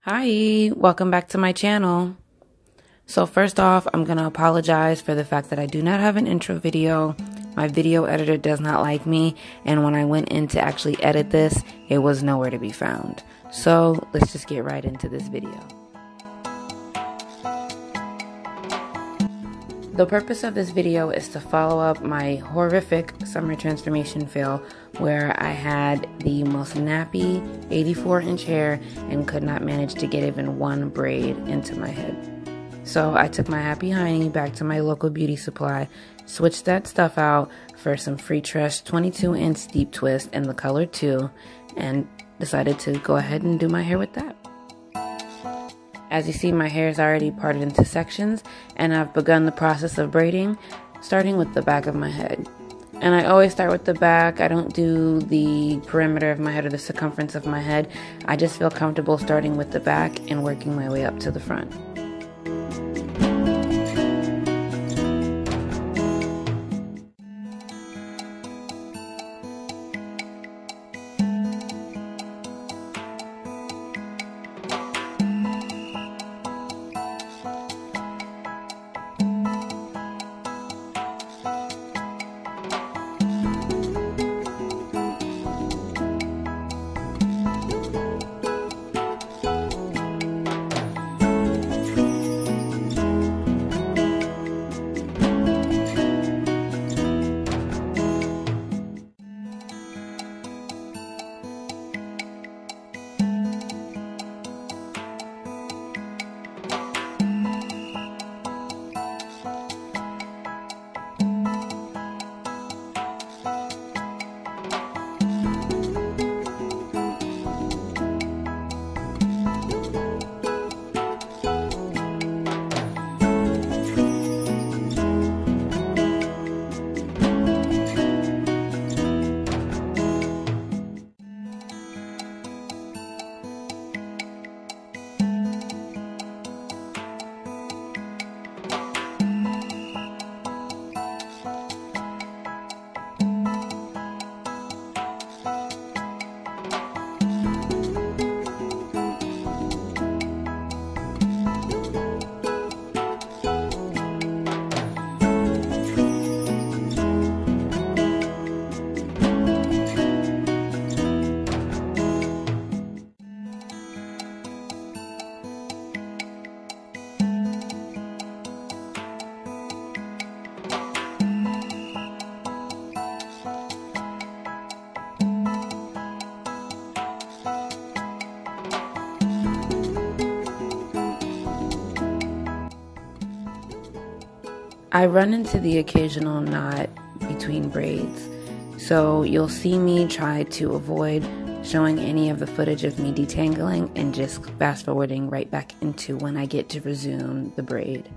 Hi, welcome back to my channel. So first off, I'm going to apologize for the fact that I do not have an intro video. My video editor does not like me, and when I went in to actually edit this, it was nowhere to be found. So let's just get right into this video. The purpose of this video is to follow up my horrific summer transformation fail where I had the most nappy 84-inch hair and could not manage to get even one braid into my head. So I took my happy hiney back to my local beauty supply, switched that stuff out for some Freetress 22-inch deep twist in the color 2, and decided to go ahead and do my hair with that. As you see, my hair is already parted into sections, and I've begun the process of braiding, starting with the back of my head. And I always start with the back. I don't do the perimeter of my head or the circumference of my head. I just feel comfortable starting with the back and working my way up to the front. I run into the occasional knot between braids, so you'll see me try to avoid showing any of the footage of me detangling and just fast forwarding right back into when I get to resume the braid.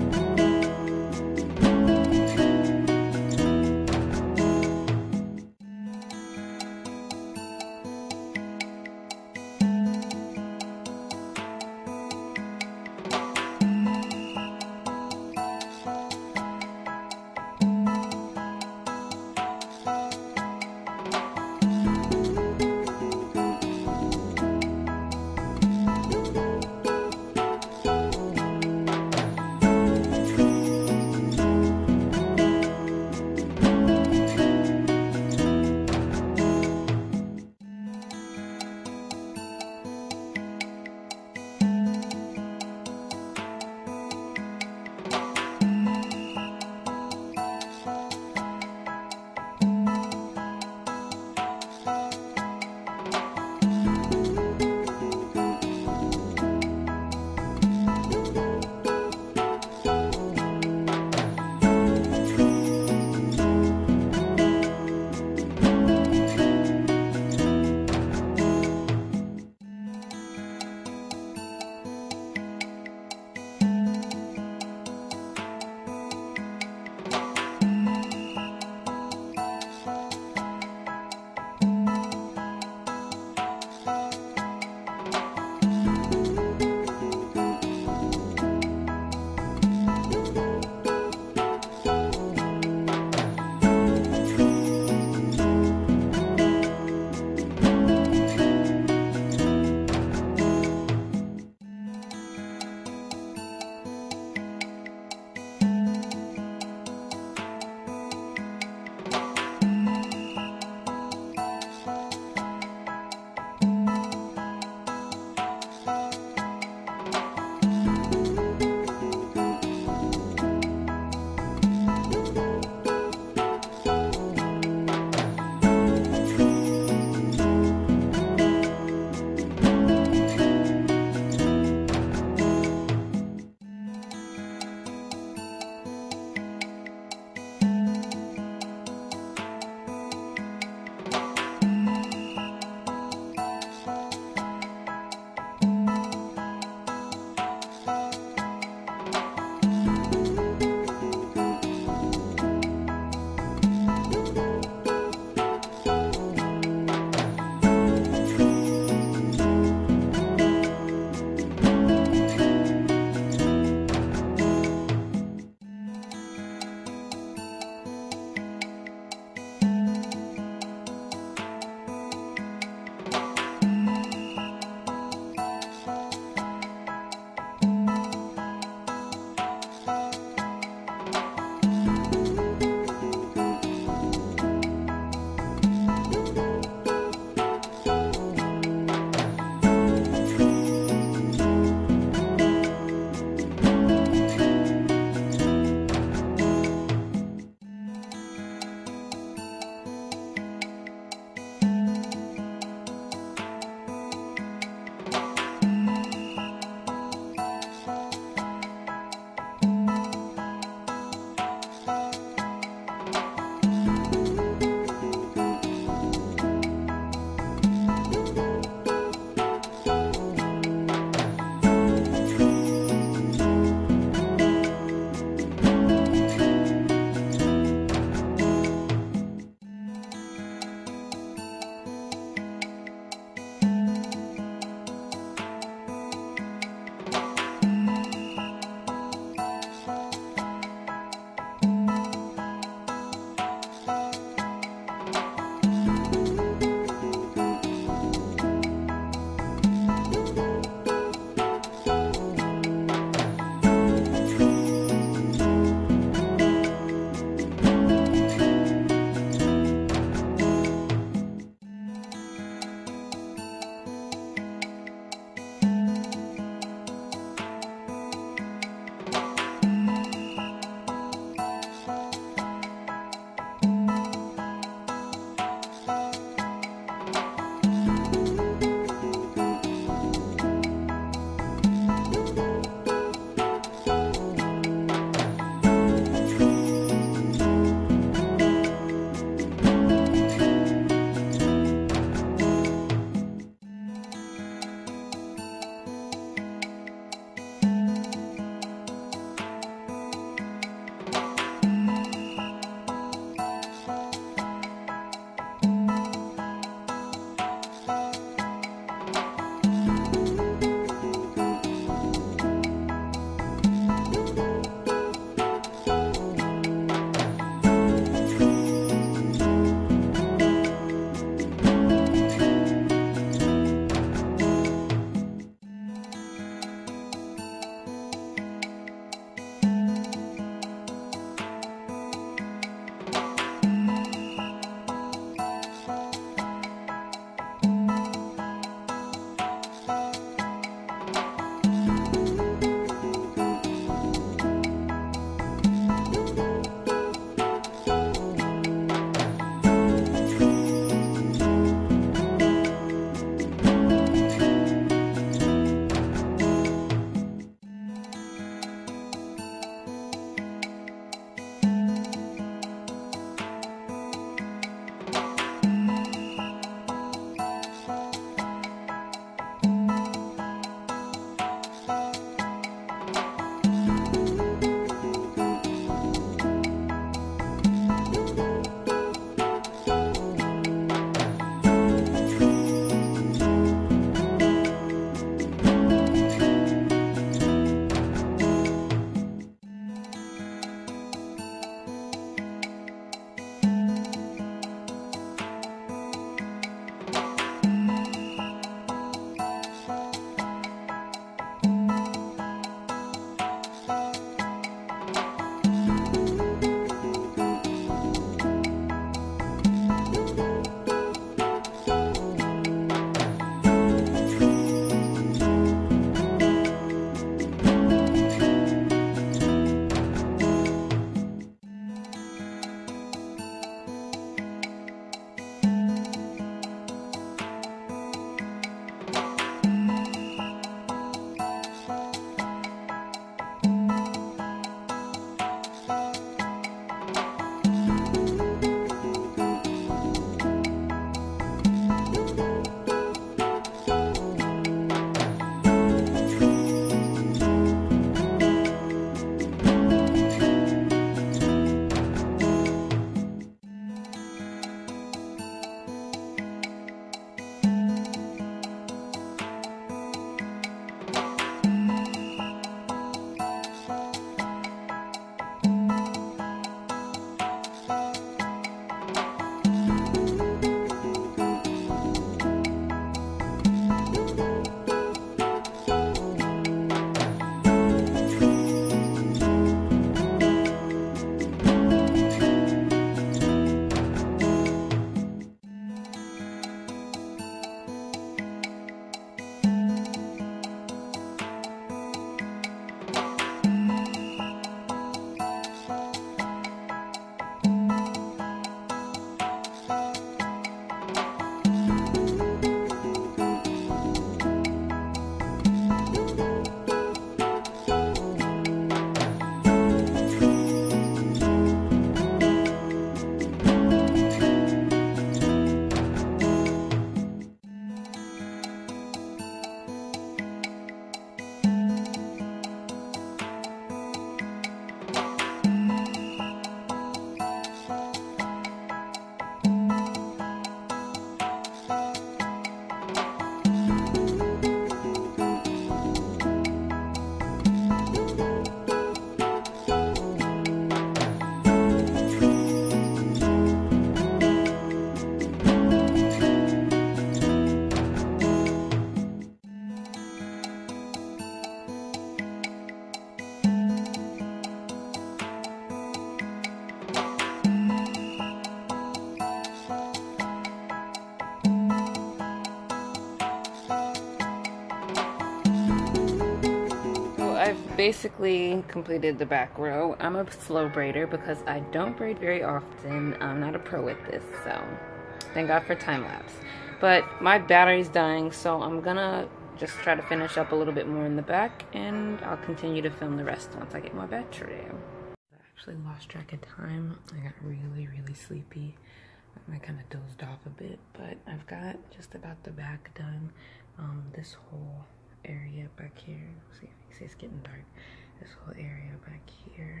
basically completed the back row. I'm a slow braider because I don't braid very often. I'm not a pro at this, so thank God for time lapse. But my battery's dying, so I'm gonna just try to finish up a little bit more in the back, and I'll continue to film the rest once I get my battery. I actually lost track of time. I got really sleepy. I kind of dozed off a bit, but I've got just about the back done. This whole area back here, see if you see it's getting dark. This whole area back here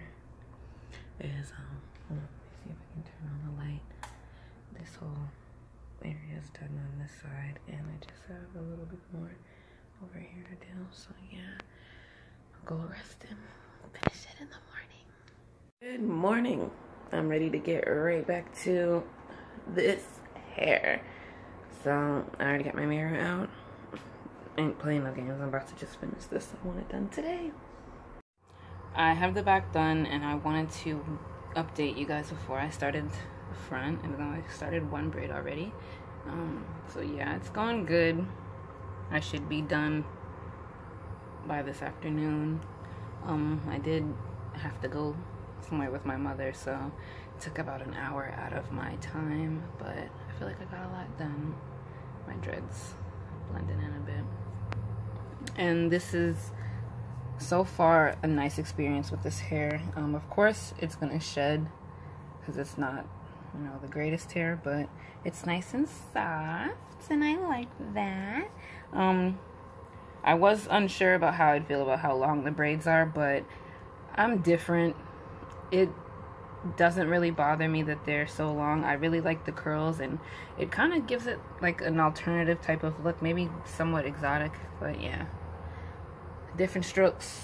is hold on, let me see if I can turn on the light. This whole area is done on this side, and I just have a little bit more over here to do. So yeah, I'll go rest and finish it in the morning. Good morning. I'm ready to get right back to this hair. So I already got my mirror out. Ain't playing no games. I'm about to just finish this. I want it done today. I have the back done, and I wanted to update you guys before I started the front, even though I started one braid already. So yeah, it's going good. I should be done by this afternoon. I did have to go somewhere with my mother, so it took about an hour out of my time, but I feel like I got a lot done. My dreads blending in a bit. And this is so far a nice experience with this hair. Of course it's gonna shed because it's not, you know, the greatest hair, but it's nice and soft, and I like that. I was unsure about how I'd feel about how long the braids are, but I'm different. It doesn't really bother me that they're so long. I really like the curls, and it kind of gives it like an alternative type of look, maybe somewhat exotic, but yeah, different strokes.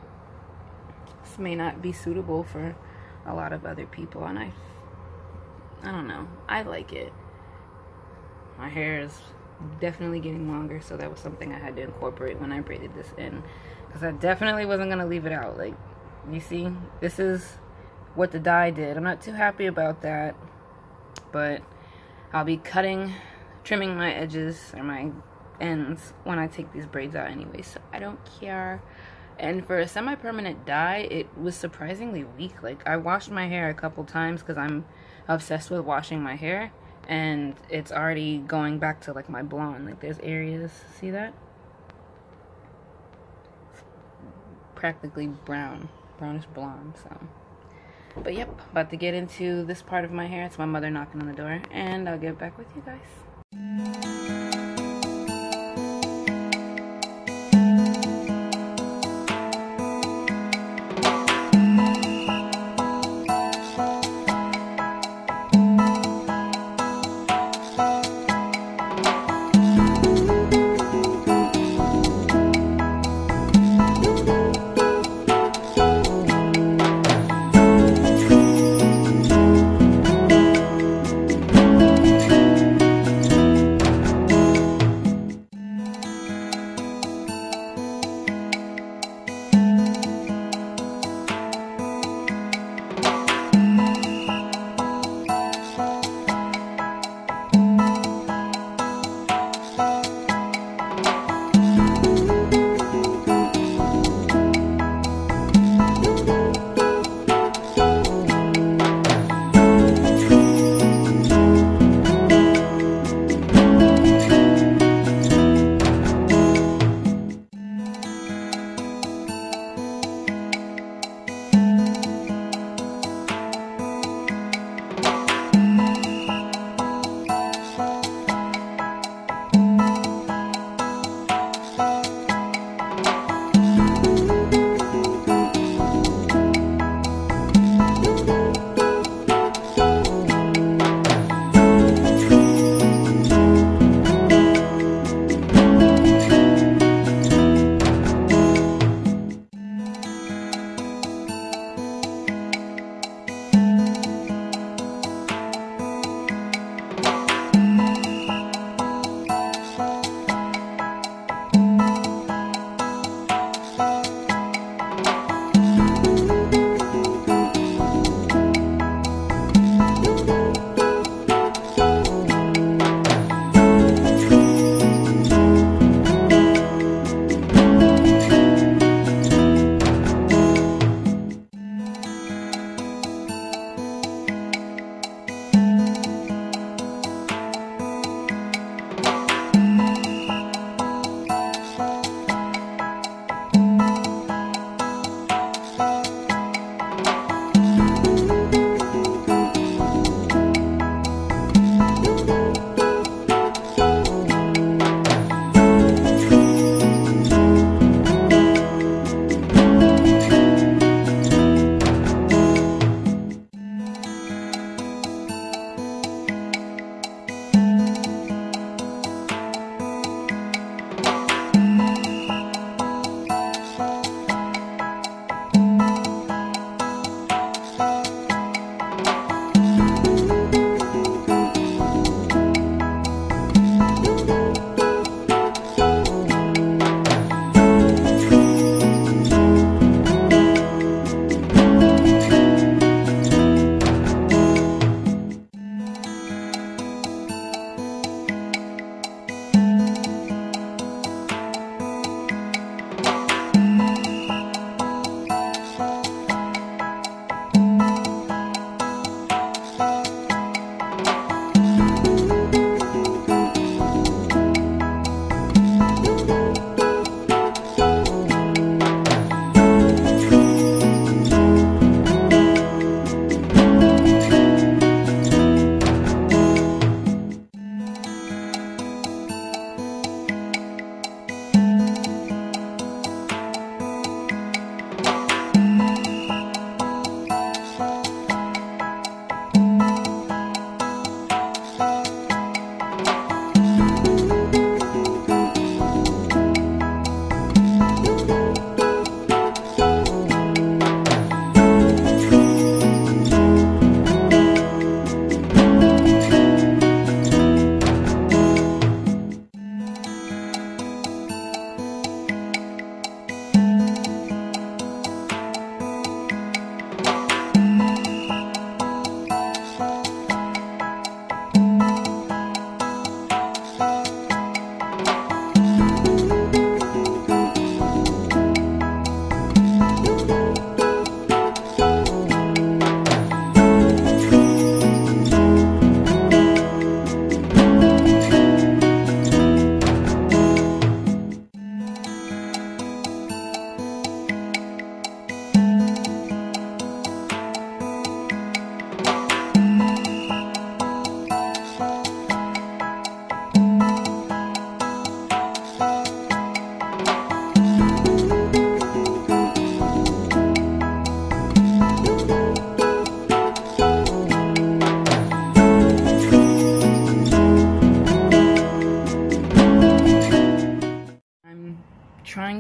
This may not be suitable for a lot of other people, and I don't know, I like it. My hair is definitely getting longer, so that was something I had to incorporate when I braided this in, because I definitely wasn't gonna leave it out. Like, you see, this is what the dye did. I'm not too happy about that, but I'll be trimming my edges or my ends when I take these braids out anyway, so I don't care. And for a semi-permanent dye, it was surprisingly weak. Like, I washed my hair a couple times because I'm obsessed with washing my hair, and it's already going back to like my blonde. Like, there's areas, see that? It's practically brownish blonde. So, but yep, about to get into this part of my hair. It's my mother knocking on the door, and I'll get back with you guys.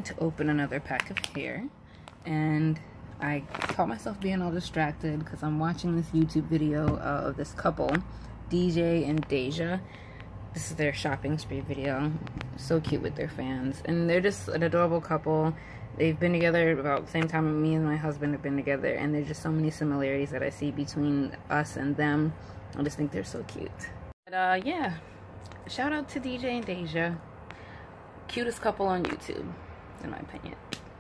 going to open another pack of hair, and I caught myself being all distracted because I'm watching this YouTube video of this couple, DJ and Deja. This is their shopping spree video. So cute with their fans, and they're just an adorable couple. They've been together about the same time me and my husband have been together, and there's just so many similarities that I see between us and them. I just think they're so cute. But yeah, shout out to DJ and Deja. Cutest couple on YouTube, in my opinion.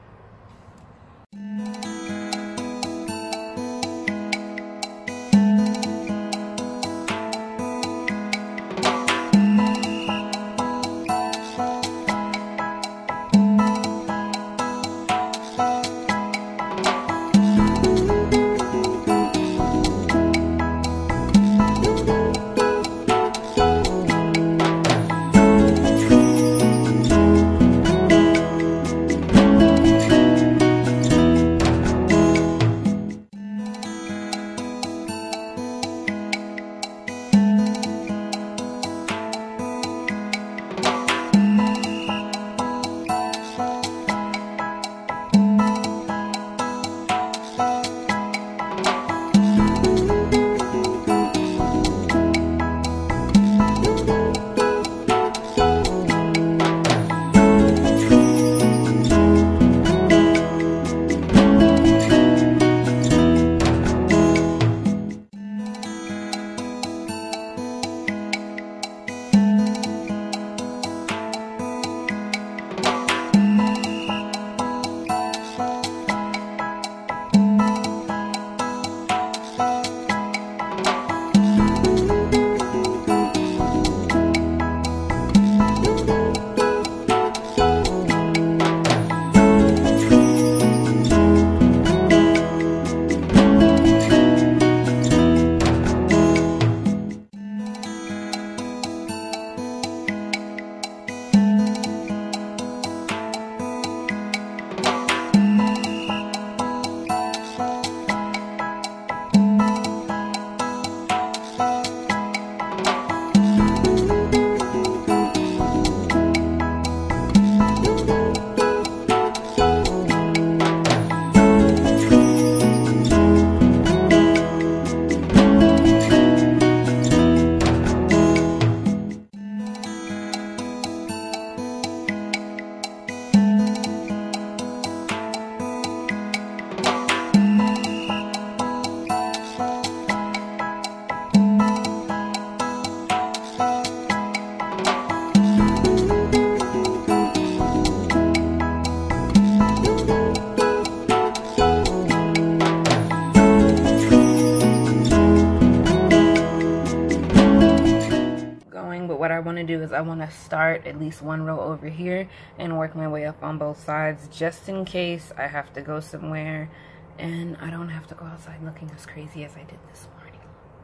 What I want to do is I want to start at least one row over here and work my way up on both sides, just in case I have to go somewhere and I don't have to go outside looking as crazy as I did this morning.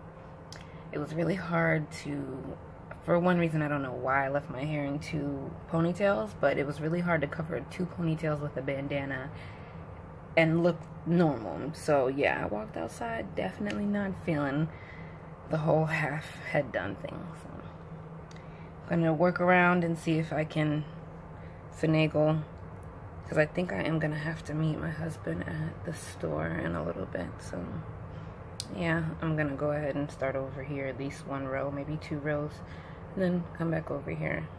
It was really hard to, for one reason, I don't know why I left my hair in 2 ponytails, but it was really hard to cover 2 ponytails with a bandana and look normal. So yeah, I walked outside definitely not feeling the whole half head done thing. So I'm gonna work around and see if I can finagle, because I think I am gonna have to meet my husband at the store in a little bit. So yeah, I'm gonna go ahead and start over here, at least 1 row, maybe 2 rows, and then come back over here.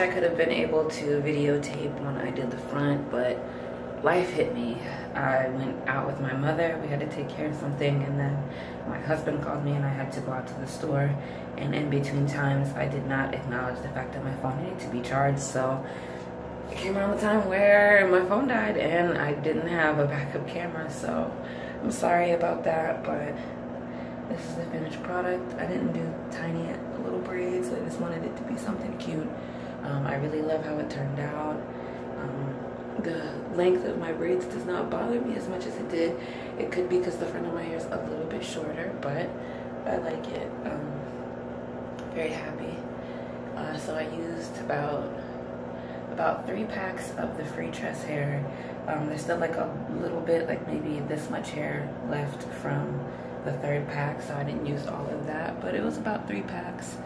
I could have been able to videotape when I did the front, but life hit me. I went out with my mother. We had to take care of something, and then my husband called me and I had to go out to the store. And in between times, I did not acknowledge the fact that my phone needed to be charged. So it came around the time where my phone died and I didn't have a backup camera. So I'm sorry about that, but this is the finished product. I didn't do tiny little braids. I just wanted it to be something cute. I really love how it turned out. The length of my braids does not bother me as much as it did. It could be because the front of my hair is a little bit shorter, but I like it. Very happy. So I used about 3 packs of the free tress hair. There's still like a little bit, like maybe this much hair left from the 3rd pack, so I didn't use all of that, but it was about 3 packs.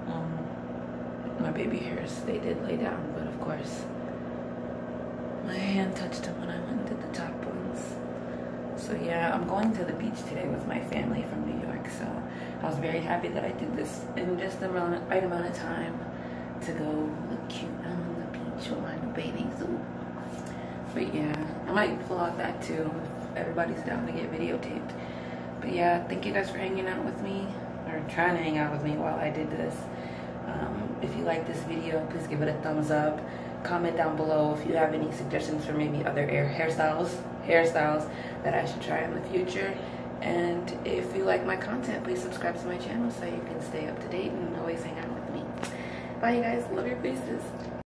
My baby hairs, they did lay down, but of course my hand touched them when I went and did the top ones. So yeah, I'm going to the beach today with my family from New York, so I was very happy that I did this in just the right amount of time to go look cute on the beach with my new bathing suit. But yeah, I might vlog that too if everybody's down to get videotaped. But yeah, thank you guys for hanging out with me, or trying to hang out with me while I did this. If you like this video, please give it a thumbs up. Comment down below if you have any suggestions for maybe other hairstyles that I should try in the future. And if you like my content, please subscribe to my channel so you can stay up to date and always hang out with me. Bye you guys, love your faces.